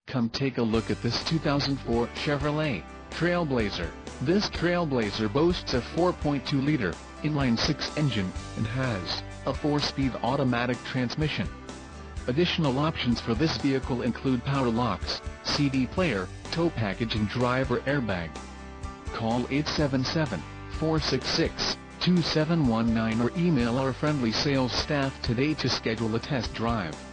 Come take a look at this 2004 Chevrolet Trailblazer. This Trailblazer boasts a 4.2-liter inline-six engine and has a 4-speed automatic transmission. Additional options for this vehicle include power locks, CD player, tow package and driver airbag. Call 877-466-2719 or email our friendly sales staff today to schedule a test drive.